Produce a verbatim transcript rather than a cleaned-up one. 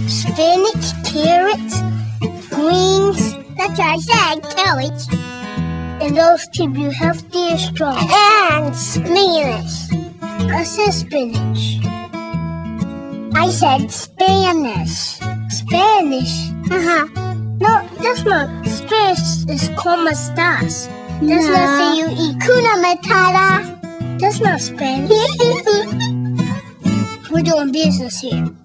spinach, carrots, greens. That's what I said, carrots. And those keep you healthy and strong. And spinach. I said spinach. I said Spanish. Spanish? Uh-huh. No, that's not. Spanish is como estas. That's no. Not say you eat. Kuna Matata. That's not Spanish. We're doing business here.